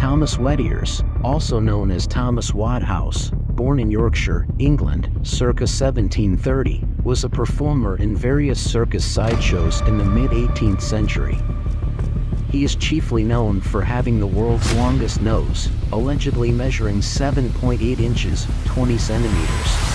Thomas Wadhouse, also known as Thomas Wadhouse, born in Yorkshire, England, circa 1730, was a performer in various circus sideshows in the mid-18th century. He is chiefly known for having the world's longest nose, allegedly measuring 7.8 inches, 20 centimeters.